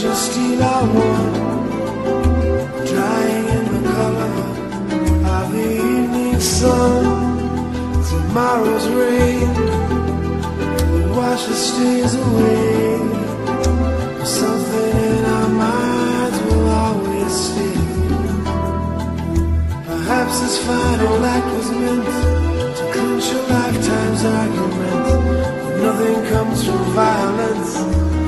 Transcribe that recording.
just steal our warmth, drying in the color of the evening sun. Tomorrow's rain will wash the stains away. Something in our minds will always stay. Perhaps this final act was meant to clinch a lifetime's argument. Nothing comes from violence.